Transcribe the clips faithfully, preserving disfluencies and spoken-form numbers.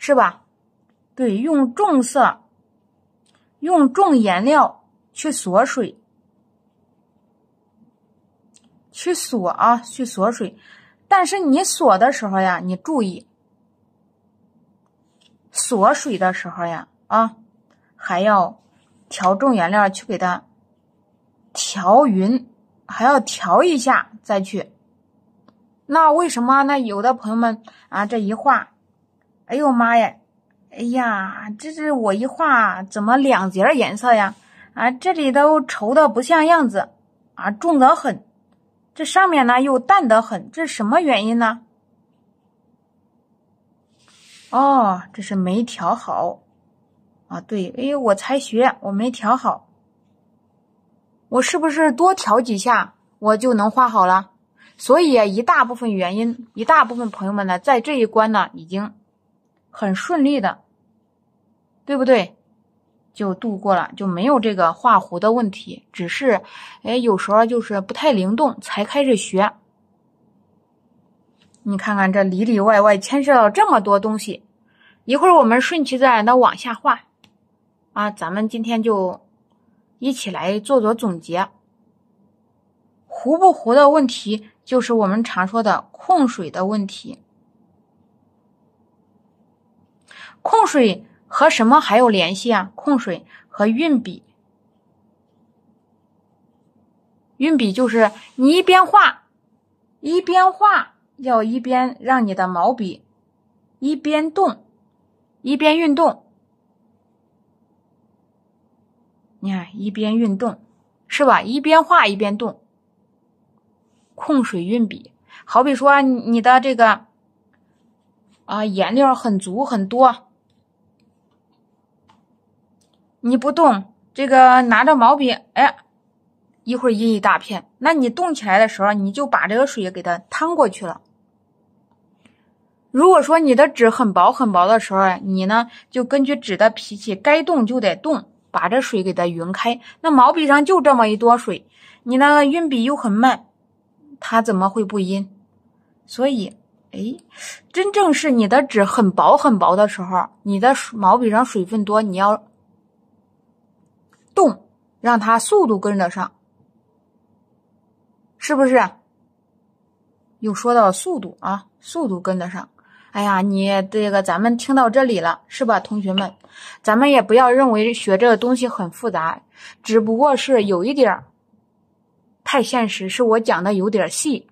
是吧？对，用重色，用重颜料去锁水，去锁啊，去锁水。但是你锁的时候呀，你注意，锁水的时候呀，啊，还要调重颜料去给它调匀，还要调一下再去。那为什么那有的朋友们啊，这一画，哎呦妈呀，哎呀，这是我一画怎么两截颜色呀？啊，这里都稠的不像样子啊，重得很。这上面呢又淡得很，这是什么原因呢？哦，这是没调好啊。对，哎，我才学，我没调好。我是不是多调几下我就能画好了？所以一大部分原因，一大部分朋友们呢，在这一关呢已经很顺利的，对不对？就度过了，就没有这个画糊的问题，只是哎有时候就是不太灵动，才开始学。你看看这里里外外牵涉到这么多东西，一会儿我们顺其自然的往下画啊，咱们今天就一起来做做总结。糊不糊的问题就是我们常说的控水的问题。控水和什么还有联系啊？控水和运笔。运笔就是你一边画一边画，要一边让你的毛笔一边动一边运动。你看一边运动是吧？一边画一边动。控水运笔，好比说你的这个啊颜料很足很多，你不动，这个拿着毛笔，哎，一会儿印一大片，那你动起来的时候，你就把这个水给它趟过去了。如果说你的纸很薄很薄的时候，你呢就根据纸的脾气，该动就得动，把这水给它匀开。那毛笔上就这么一多水，你那个运笔又很慢，它怎么会不阴？所以，哎，真正是你的纸很薄很薄的时候，你的毛笔上水分多，你要动，让它速度跟得上，是不是？又说到速度啊，速度跟得上。哎呀，你这个咱们听到这里了，是吧，同学们？咱们也不要认为学这个东西很复杂，只不过是有一点太现实，是我讲的有点细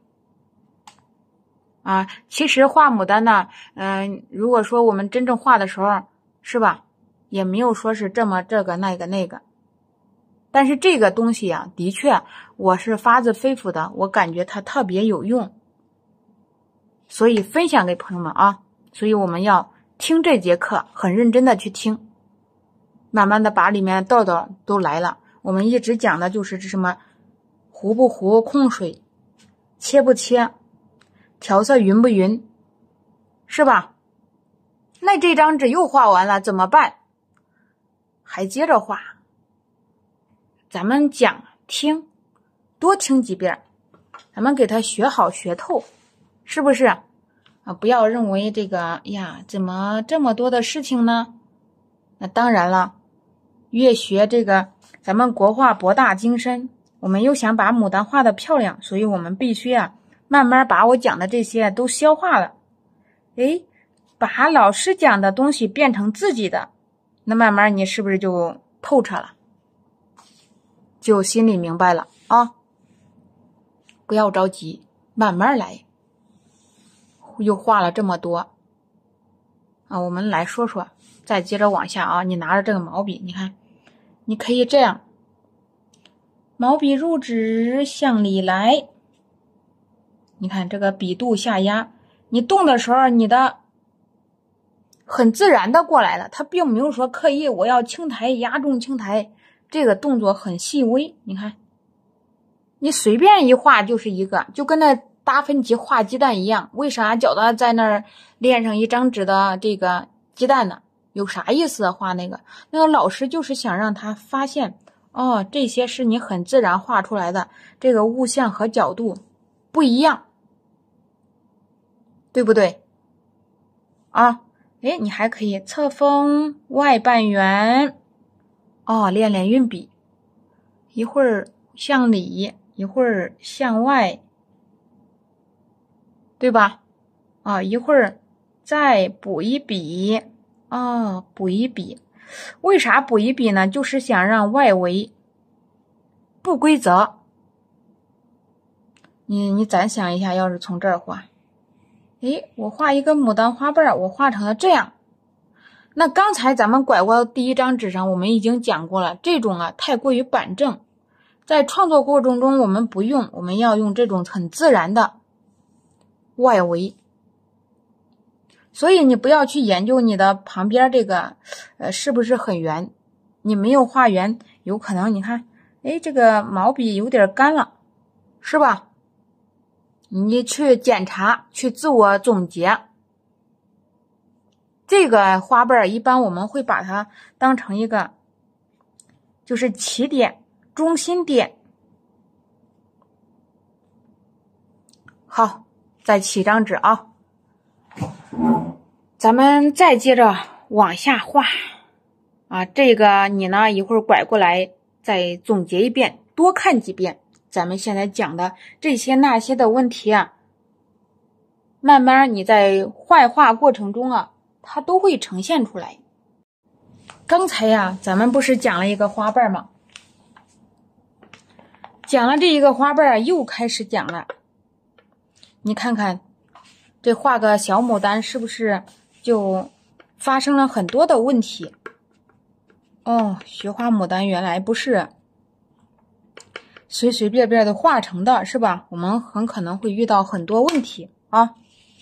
啊。其实画牡丹呢，嗯、呃，如果说我们真正画的时候，是吧，也没有说是这么这个那个那个。但是这个东西啊，的确我是发自肺腑的，我感觉它特别有用，所以分享给朋友们啊。所以我们要听这节课，很认真的去听，慢慢的把里面道道都来了。我们一直讲的就是这什么糊不糊、控水、切不切、调色匀不匀，是吧？那这张纸又画完了怎么办？还接着画。咱们讲听，多听几遍，咱们给它学好学透，是不是啊？不要认为这个呀，怎么这么多的事情呢？那当然了，越学这个，咱们国画博大精深，我们又想把牡丹画得漂亮，所以我们必须啊，慢慢把我讲的这些都消化了。诶，把老师讲的东西变成自己的，那慢慢你是不是就透彻了？就心里明白了啊！不要着急，慢慢来。又画了这么多啊，我们来说说，再接着往下啊。你拿着这个毛笔，你看，你可以这样，毛笔入纸向里来。你看这个笔肚下压，你动的时候，你的很自然的过来了，它并没有说刻意我要轻抬压重轻抬。这个动作很细微，你看，你随便一画就是一个，就跟那达芬奇画鸡蛋一样。为啥叫他在那儿练上一张纸的这个鸡蛋呢？有啥意思啊？画那个，那个老师就是想让他发现，哦，这些是你很自然画出来的，这个物象和角度不一样，对不对？啊， 哎，你还可以侧锋外半圆，哦，练练运笔，一会儿向里，一会儿向外，对吧？啊，一会儿再补一笔，哦，补一笔，为啥补一笔呢？就是想让外围不规则。你你咱想一下，要是从这儿画，诶，我画一个牡丹花瓣，我画成了这样。那刚才咱们拐过第一张纸上，我们已经讲过了，这种啊太过于板正，在创作过程中我们不用，我们要用这种很自然的外围。所以你不要去研究你的旁边这个呃是不是很圆，你没有画圆，有可能你看，哎，这个毛笔有点干了，是吧？你去检查，去自我总结。这个花瓣一般我们会把它当成一个就是起点、中心点。好，再起张纸啊，咱们再接着往下画啊。这个你呢一会儿拐过来再总结一遍，多看几遍。咱们现在讲的这些那些的问题啊，慢慢你在绘画过程中啊，它都会呈现出来。刚才呀，咱们不是讲了一个花瓣吗？讲了这一个花瓣，又开始讲了。你看看，这画个小牡丹是不是就发生了很多的问题？哦，学画牡丹原来不是随随便便的画成的，是吧？我们很可能会遇到很多问题啊。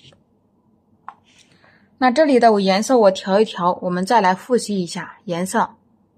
那这里的颜色我调一调，我们再来复习一下颜色，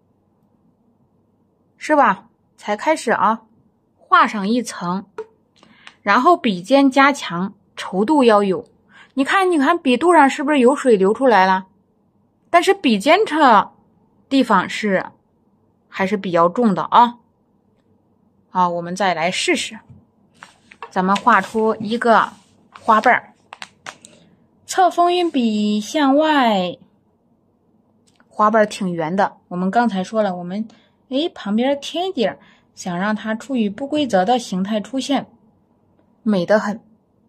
是吧？才开始啊，画上一层，然后笔尖加强，稠度要有。你看，你看笔肚上是不是有水流出来了？但是笔尖这地方是还是比较重的啊。好，我们再来试试，咱们画出一个花瓣，侧锋运笔向外，花瓣挺圆的。我们刚才说了，我们诶旁边添一点，想让它处于不规则的形态出现，美得很。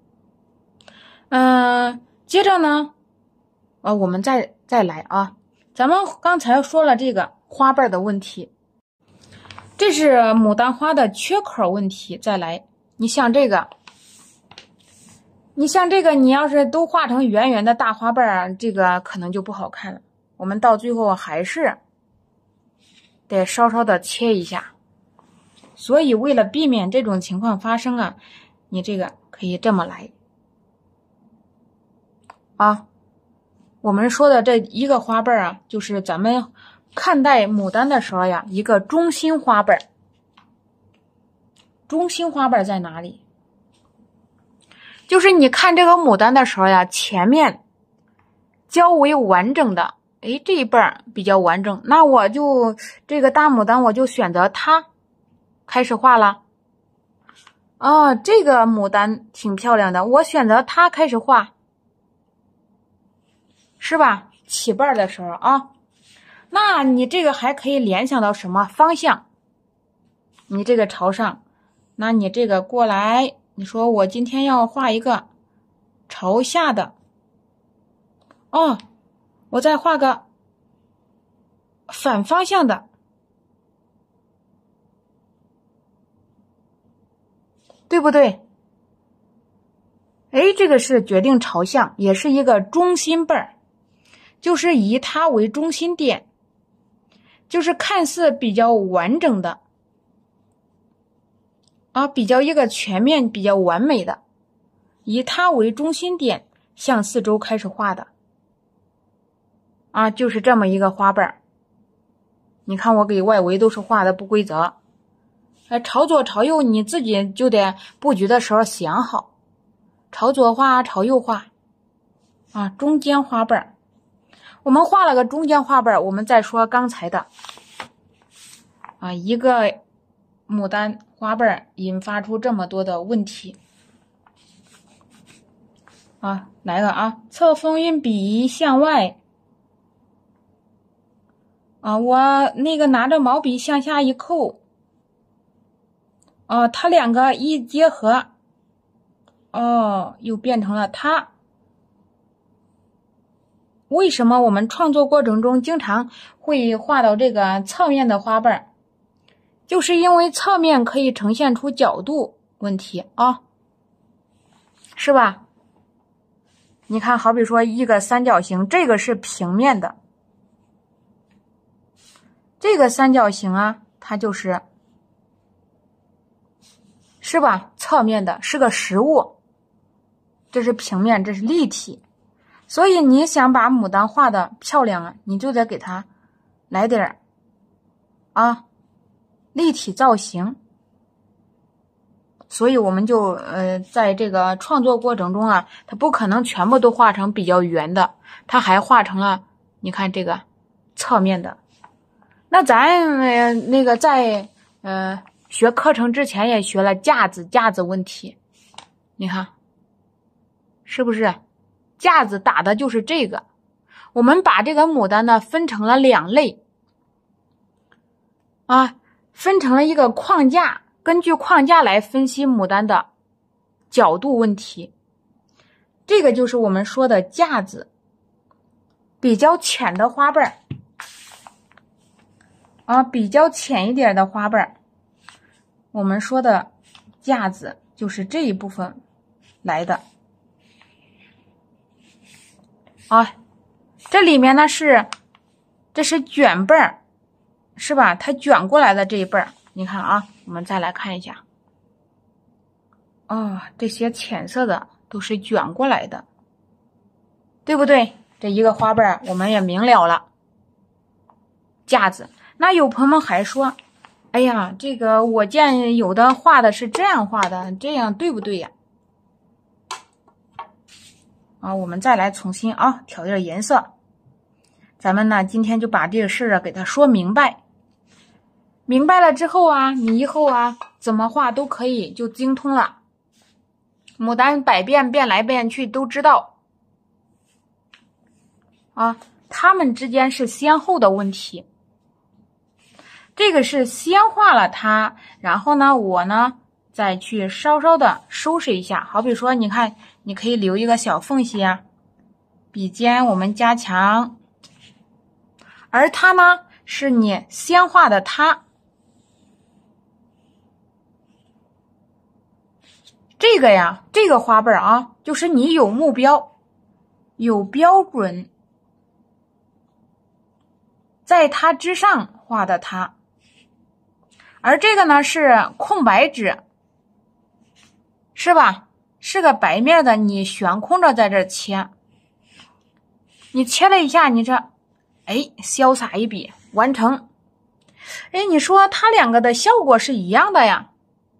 嗯、呃，接着呢，呃，我们再再来啊，咱们刚才说了这个花瓣的问题。这是牡丹花的缺口问题，再来，你像这个，你像这个，你要是都画成圆圆的大花瓣，这个可能就不好看了。我们到最后还是得稍稍的切一下。所以为了避免这种情况发生啊，你这个可以这么来啊。我们说的这一个花瓣啊，就是咱们看待牡丹的时候呀，一个中心花瓣。中心花瓣在哪里？就是你看这个牡丹的时候呀，前面较为完整的，诶，这一瓣比较完整，那我就这个大牡丹我就选择它开始画了。哦，这个牡丹挺漂亮的，我选择它开始画，是吧？起瓣的时候啊，那你这个还可以联想到什么方向？你这个朝上，那你这个过来，你说我今天要画一个朝下的，哦，我再画个反方向的，对不对？哎，这个是决定朝向，也是一个中心瓣儿，就是以它为中心点，就是看似比较完整的啊，比较一个全面、比较完美的，以它为中心点向四周开始画的啊，就是这么一个花瓣。你看我给外围都是画的不规则，哎，朝左朝右你自己就得布局的时候想好，朝左画，朝右画啊，中间花瓣。我们画了个中间花瓣，我们再说刚才的啊，一个牡丹花瓣引发出这么多的问题啊，来了啊，侧锋运笔向外， 啊，我那个拿着毛笔向下一扣，哦，它两个一结合，哦，又变成了它。为什么我们创作过程中经常会画到这个侧面的花瓣？就是因为侧面可以呈现出角度问题啊，是吧？你看，好比说一个三角形，这个是平面的，这个三角形啊，它就是是吧？侧面的，是个实物，这是平面，这是立体。所以你想把牡丹画的漂亮啊，你就得给它来点儿啊立体造型。所以我们就呃在这个创作过程中啊，它不可能全部都画成比较圆的，它还画成了你看这个侧面的。那咱呃那个在呃学课程之前也学了架子架子问题，你看是不是？架子打的就是这个。我们把这个牡丹呢分成了两类啊，分成了一个框架，根据框架来分析牡丹的角度问题。这个就是我们说的架子，比较浅的花瓣啊，比较浅一点的花瓣，我们说的架子就是这一部分来的啊。这里面呢是，这是卷瓣儿，是吧？它卷过来的这一瓣儿，你看啊，我们再来看一下。哦，这些浅色的都是卷过来的，对不对？这一个花瓣我们也明了了。架子，那有朋友们还说，哎呀，这个我见有的画的是这样画的，这样对不对呀？啊，我们再来重新啊调点颜色。咱们呢今天就把这个事儿啊给它说明白。明白了之后啊，你以后啊怎么画都可以，就精通了。牡丹百变，变来变去都知道啊，它们之间是先后的问题。这个是先画了它，然后呢我呢再去稍稍的收拾一下。好比说你看，你可以留一个小缝隙啊，笔尖我们加强。而它呢是你先画的它，这个呀，这个花瓣啊，就是你有目标，有标准，在它之上画的它。而这个呢是空白纸，是吧？是个白面的，你悬空着在这切，你切了一下，你这，哎，潇洒一笔完成。哎，你说它两个的效果是一样的呀？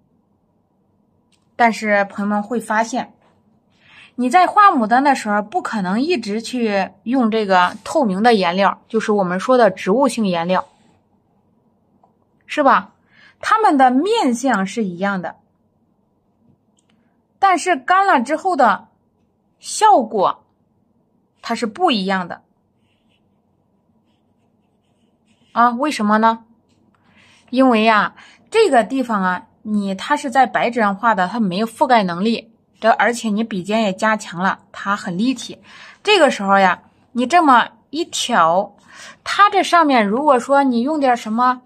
但是朋友们会发现，你在画牡丹的时候，不可能一直去用这个透明的颜料，就是我们说的植物性颜料，是吧？它们的面相是一样的，但是干了之后的效果它是不一样的啊。为什么呢？因为呀，这个地方啊，你它是在白纸上画的，它没有覆盖能力，这而且你笔尖也加强了，它很立体。这个时候呀，你这么一挑，它这上面如果说你用点什么，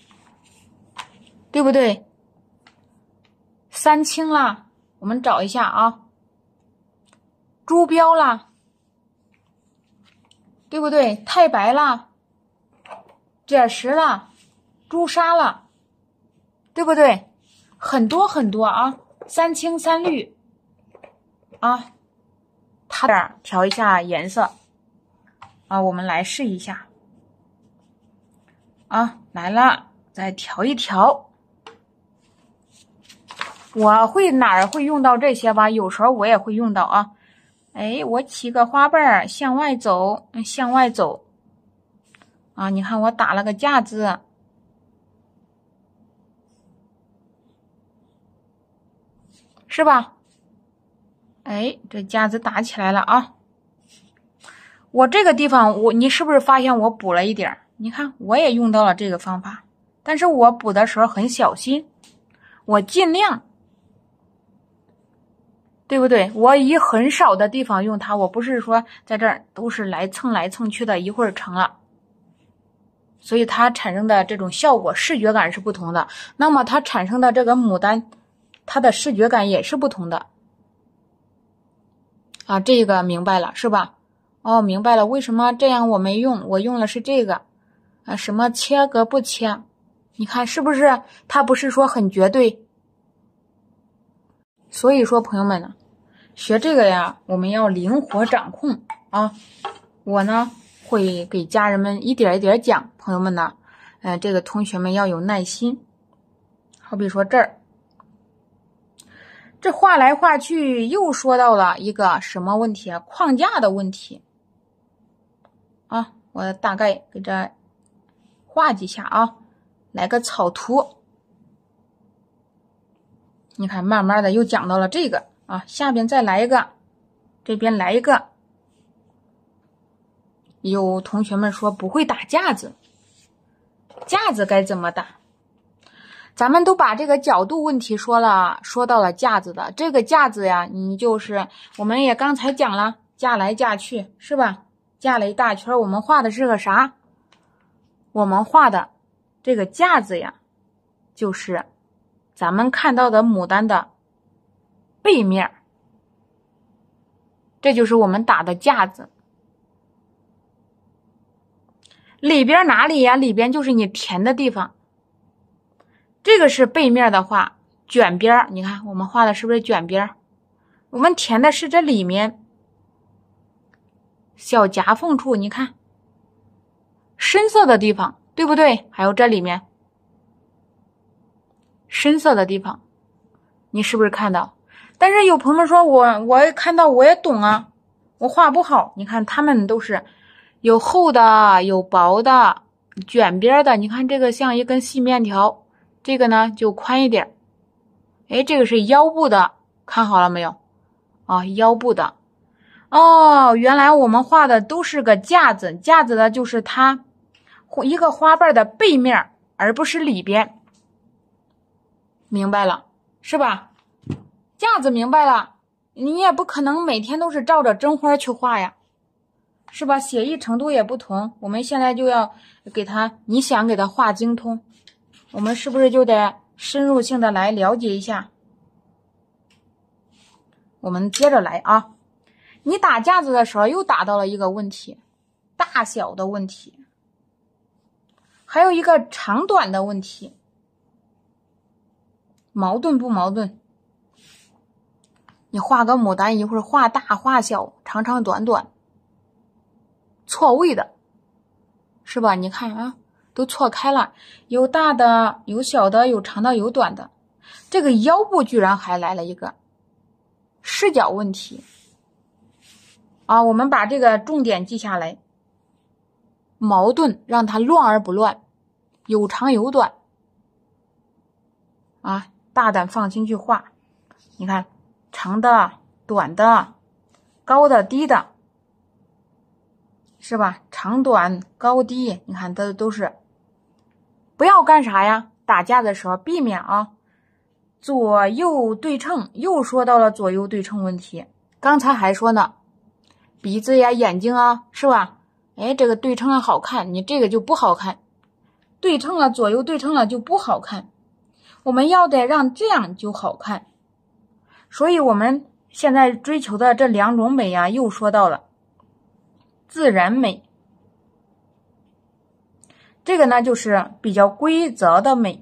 对不对？三青啦，我们找一下啊，朱标啦，对不对？太白啦，赭石啦，朱砂啦，对不对？很多很多啊，三青三绿啊，它这儿调一下颜色啊，我们来试一下啊，来了，再调一调。我会哪儿会用到这些吧？有时候我也会用到啊。哎，我起个花瓣向外走，向外走啊！你看我打了个架子，是吧？哎，这架子打起来了啊！我这个地方，我你是不是发现我补了一点？ 你看我也用到了这个方法，但是我补的时候很小心，我尽量，对不对？我以很少的地方用它，我不是说在这儿都是来蹭来蹭去的，一会儿成了。所以它产生的这种效果视觉感是不同的，那么它产生的这个牡丹它的视觉感也是不同的啊，这个明白了是吧？哦，明白了，为什么这样我没用，我用的是这个啊，什么切割不切，你看是不是它不是说很绝对？所以说朋友们呢，学这个呀我们要灵活掌控啊，我呢会给家人们一点一点讲，朋友们呢，嗯、呃，这个同学们要有耐心。好比说这儿，这画来画去又说到了一个什么问题啊？框架的问题啊！我大概给这画几下啊，来个草图。你看，慢慢的又讲到了这个啊，下边再来一个，这边来一个。有同学们说不会打架子，架子该怎么打？咱们都把这个角度问题说了，说到了架子的这个架子呀，你就是我们也刚才讲了，架来架去是吧？架了一大圈，我们画的是个啥？我们画的这个架子呀，就是咱们看到的牡丹的背面，这就是我们打的架子。里边哪里呀？里边就是你填的地方。这个是背面的话，卷边，你看我们画的是不是卷边？我们填的是这里面小夹缝处，你看深色的地方，对不对？还有这里面深色的地方，你是不是看到？但是有朋友们说我我也看到，我也懂啊，我画不好。你看他们都是有厚的，有薄的，卷边的。你看这个像一根细面条，这个呢就宽一点。哎，这个是腰部的，看好了没有？啊，腰部的。哦，原来我们画的都是个架子，架子的就是它一个花瓣的背面，而不是里边。明白了，是吧？架子明白了，你也不可能每天都是照着真花去画呀，是吧？写意程度也不同，我们现在就要给它，你想给它画精通，我们是不是就得深入性的来了解一下？我们接着来啊，你打架子的时候又打到了一个问题，大小的问题，还有一个长短的问题，矛盾不矛盾？你画个牡丹，一会儿画大画小，长长短短，错位的，是吧？你看啊，都错开了，有大的，有小的，有长的，有短的。这个腰部居然还来了一个视角问题啊！我们把这个重点记下来，矛盾让它乱而不乱，有长有短啊，大胆放心去画。你看长的、短的、高的、低的，是吧？长短、高低，你看这都是。不要干啥呀？打架的时候避免啊，左右对称。又说到了左右对称问题。刚才还说呢，鼻子呀、眼睛啊，是吧？哎，这个对称了好看，你这个就不好看。对称了，左右对称了就不好看。我们要得让这样就好看。所以我们现在追求的这两种美啊，又说到了自然美。这个呢，就是比较规则的美，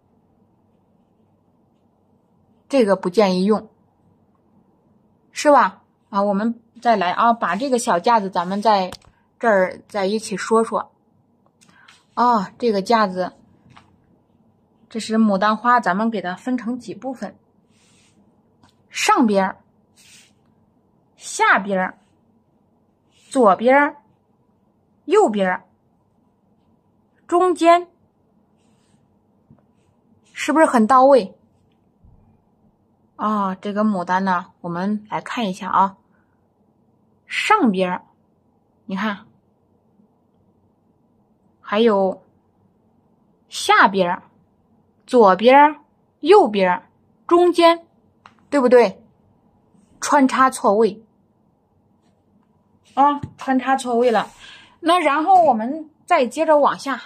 这个不建议用，是吧？啊，我们再来啊，把这个小架子咱们在这儿再一起说说。啊，这个架子，这是牡丹花，咱们给它分成几部分：上边、下边、左边、右边、中间，是不是很到位？啊，这个牡丹呢，我们来看一下啊。上边，你看， 还有下边、左边、右边、中间，对不对？穿插错位啊，穿插错位了。那然后我们再接着往下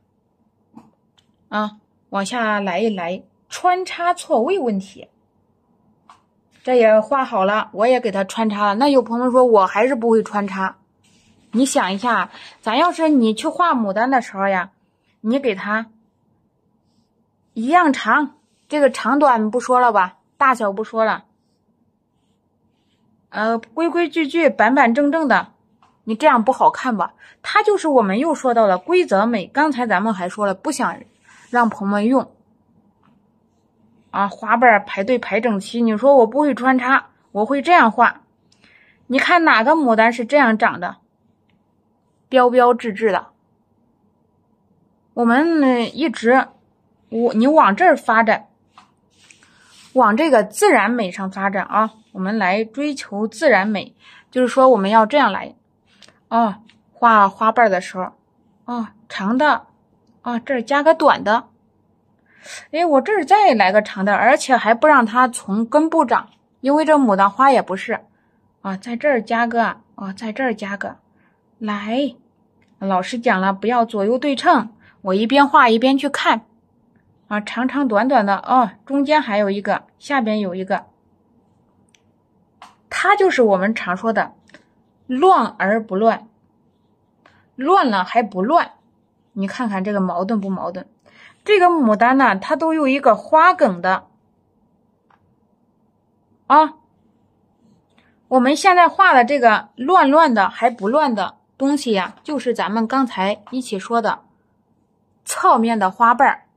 啊，往下来一来，穿插错位问题。这也画好了，我也给它穿插了。那有朋友说我还是不会穿插，你想一下，咱要是你去画牡丹的时候呀，你给它一样长，这个长短不说了吧，大小不说了，呃，规规矩矩、板板正正的，你这样不好看吧？它就是我们又说到了规则美。刚才咱们还说了，不想让朋友们用啊，花瓣排队排整齐。你说我不会穿插，我会这样画。你看哪个牡丹是这样长的，标标致致的？我们一直，我你往这儿发展，往这个自然美上发展啊。我们来追求自然美，就是说我们要这样来哦，画花瓣的时候，哦，长的，哦，这儿加个短的。哎，我这儿再来个长的，而且还不让它从根部长，因为这牡丹花也不是啊，在这儿加个，哦，在这儿加个，来，老师讲了，不要左右对称，我一边画一边去看啊，长长短短的，哦，中间还有一个，下边有一个，它就是我们常说的乱而不乱，乱了还不乱，你看看这个矛盾不矛盾？这个牡丹呢，它都有一个花梗的啊。我们现在画的这个乱乱的还不乱的东西呀，就是咱们刚才一起说的侧面的花瓣，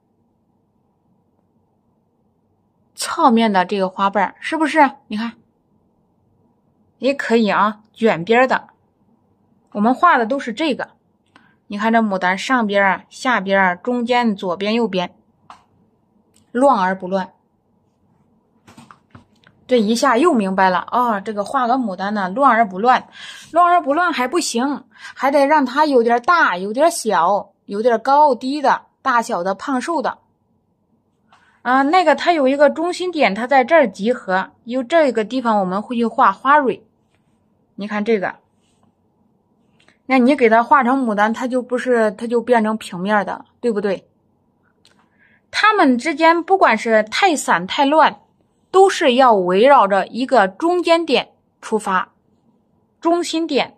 侧面的这个花瓣是不是？你看，也可以啊，卷边的。我们画的都是这个。你看这牡丹上边、下边、中间、左边、右边，乱而不乱。这一下又明白了啊、哦！这个画个牡丹呢，乱而不乱，乱而不乱还不行，还得让它有点大，有点小，有点高低的，大小的、胖瘦的。啊，那个它有一个中心点，它在这儿集合，有这个地方我们会去画花蕊。你看这个。那你给它画成牡丹，它就不是，它就变成平面的，对不对？它们之间不管是太散太乱，都是要围绕着一个中间点出发，中心点，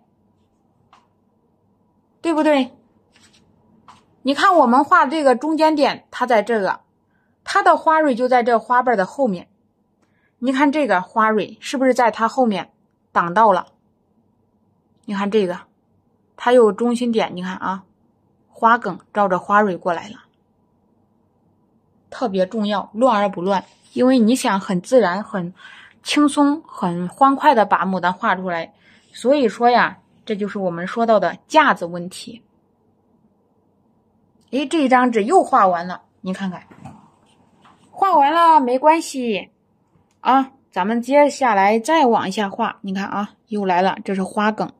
对不对？你看我们画这个中间点，它在这个，它的花蕊就在这花瓣的后面。你看这个花蕊是不是在它后面挡到了？你看这个。它有中心点，你看啊，花梗照着花蕊过来了，特别重要，乱而不乱。因为你想很自然、很轻松、很欢快的把牡丹画出来，所以说呀，这就是我们说到的架子问题。诶，这一张纸又画完了，你看看，画完了没关系啊，咱们接下来再往下画，你看啊，又来了，这是花梗。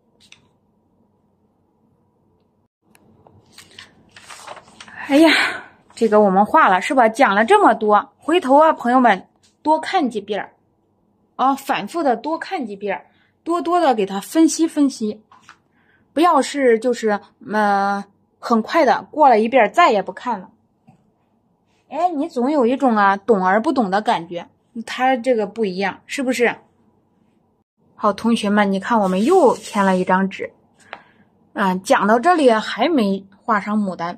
哎呀，这个我们画了是吧？讲了这么多，回头啊，朋友们多看几遍啊，反复的多看几遍，多多的给它分析分析，不要是就是呃很快的过了一遍再也不看了。哎，你总有一种啊懂而不懂的感觉，它这个不一样，是不是？好，同学们，你看我们又添了一张纸啊，讲到这里还没画上牡丹。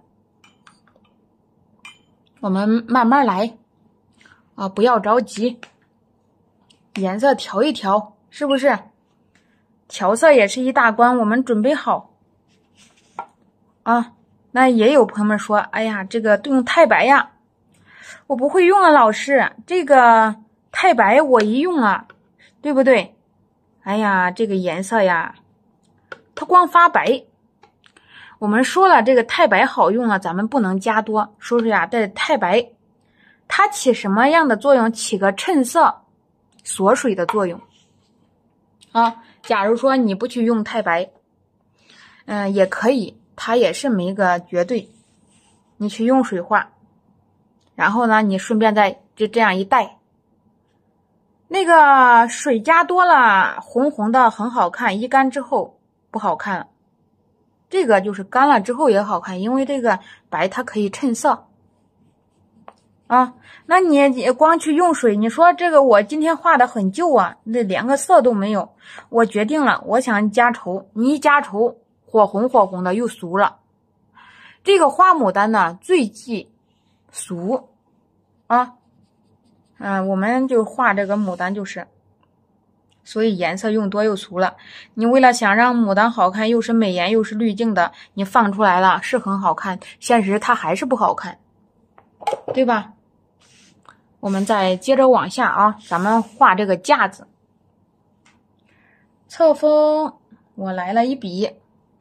我们慢慢来啊，不要着急，颜色调一调，是不是？调色也是一大关，我们准备好啊。那也有朋友们说，哎呀，这个用太白呀，我不会用啊，老师，这个太白我一用啊，对不对？哎呀，这个颜色呀，它光发白。我们说了，这个太白好用啊，咱们不能加多。说说呀，这太白它起什么样的作用？起个衬色、锁水的作用啊。假如说你不去用太白，嗯、呃，也可以，它它也是没个绝对。你去用水画，然后呢，你顺便再就这样一带，那个水加多了，红红的很好看，一干之后不好看了。这个就是干了之后也好看，因为这个白它可以衬色啊。那你光去用水，你说这个我今天画的很旧啊，那连个色都没有。我决定了，我想加稠，你一加稠，火红火红的又俗了。这个花牡丹呢，最忌俗啊。嗯、呃，我们就画这个牡丹就是。所以颜色用多又俗了，你为了想让牡丹好看，又是美颜又是滤镜的，你放出来了是很好看，现实它还是不好看，对吧？我们再接着往下啊，咱们画这个架子。侧锋我来了一笔，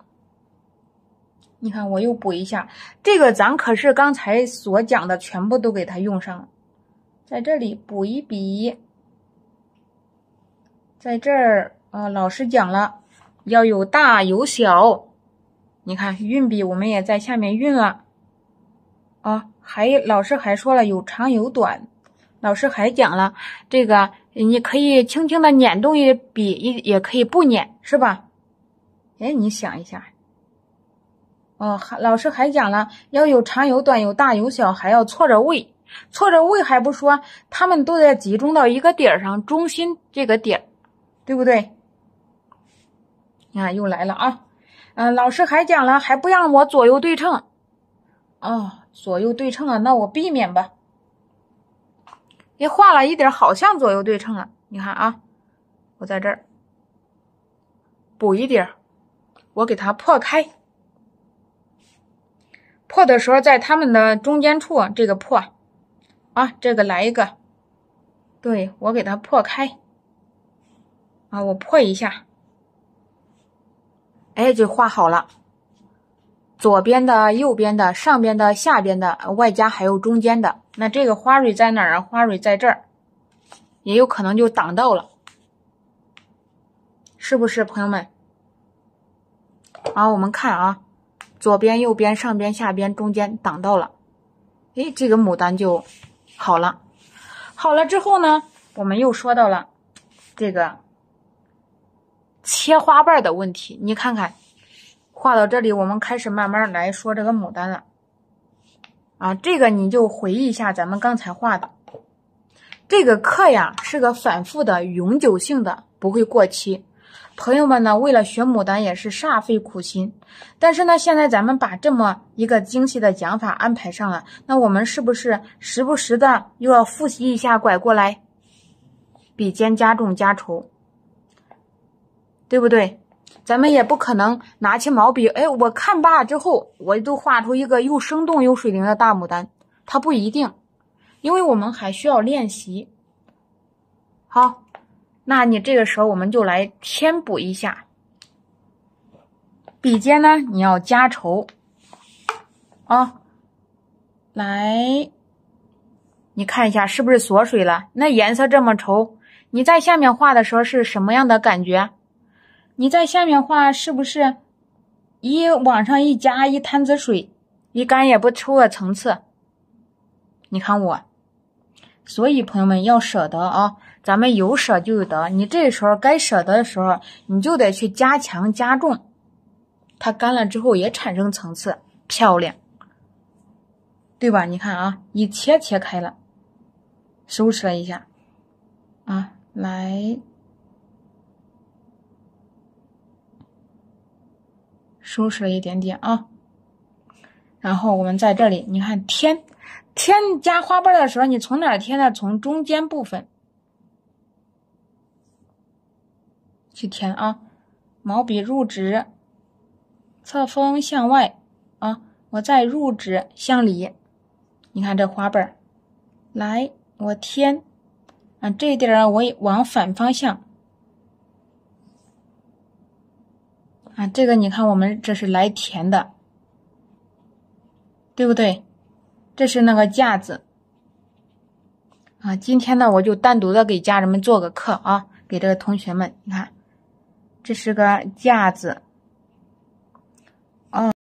你看我又补一下，这个咱可是刚才所讲的全部都给它用上了，在这里补一笔。在这儿啊、呃，老师讲了要有大有小，你看运笔我们也在下面运了啊，还老师还说了有长有短，老师还讲了这个你可以轻轻的捻动一笔，也也可以不捻，是吧？哎，你想一下，哦，老师还讲了要有长有短，有大有小，还要错着位，错着位还不说，他们都在集中到一个点上，中心这个点。对不对？你看又来了啊！嗯、呃，老师还讲了，还不让我左右对称。哦，左右对称啊，那我避免吧。也画了一点，好像左右对称了。你看啊，我在这儿补一点，我给它破开。破的时候，在它们的中间处，这个破啊，这个来一个，对，我给它破开。啊，我破一下，哎，就画好了。左边的、右边的、上边的、下边的，外加还有中间的。那这个花蕊在哪儿啊？花蕊在这儿，也有可能就挡到了，是不是，朋友们？啊，我们看啊，左边、右边、上边、下边、中间挡到了，哎，这个牡丹就好了。好了之后呢，我们又说到了这个切花瓣的问题，你看看，画到这里，我们开始慢慢来说这个牡丹了。啊，这个你就回忆一下咱们刚才画的。这个课呀是个反复的、永久性的，不会过期。朋友们呢，为了学牡丹也是煞费苦心。但是呢，现在咱们把这么一个精细的讲法安排上了，那我们是不是时不时的又要复习一下，拐过来？笔尖加重加稠。对不对？咱们也不可能拿起毛笔，哎，我看罢之后，我就画出一个又生动又水灵的大牡丹，它不一定，因为我们还需要练习。好，那你这个时候我们就来添补一下，笔尖呢你要加稠啊，来，你看一下是不是锁水了？那颜色这么稠，你在下面画的时候是什么样的感觉？你在下面画是不是一往上一加一滩子水，一干也不出个层次？你看我，所以朋友们要舍得啊，咱们有舍就有得。你这时候该舍得的时候，你就得去加强加重，它干了之后也产生层次，漂亮，对吧？你看啊，一切切开了，收拾了一下啊，来。收拾了一点点啊，然后我们在这里，你看添添加花瓣的时候，你从哪儿添呢？从中间部分去添啊，毛笔入指，侧锋向外啊，我再入指向里，你看这花瓣，来我添啊，这点儿我往反方向。啊，这个你看，我们这是来填的，对不对？这是那个架子啊。今天呢，我就单独的给家人们做个课啊，给这个同学们，你看，这是个架子。